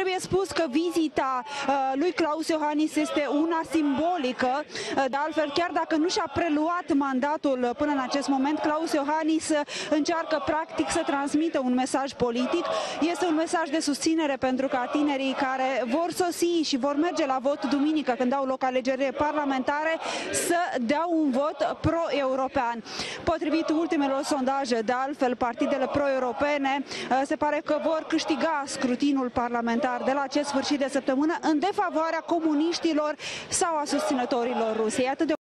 Trebuie spus că vizita lui Klaus Iohannis este una simbolică. De altfel, chiar dacă nu și-a preluat mandatul până în acest moment, Klaus Iohannis încearcă practic să transmită un mesaj politic. Este un mesaj de susținere pentru ca tinerii care vor sosi și vor merge la vot duminică, când au loc alegeri parlamentare, să dea un vot pro-european. Potrivit ultimelor sondaje, de altfel, partidele pro-europene se pare că vor câștiga scrutinul parlamentar de la acest sfârșit de săptămână în defavoarea comuniștilor sau a susținătorilor Rusiei. Atât de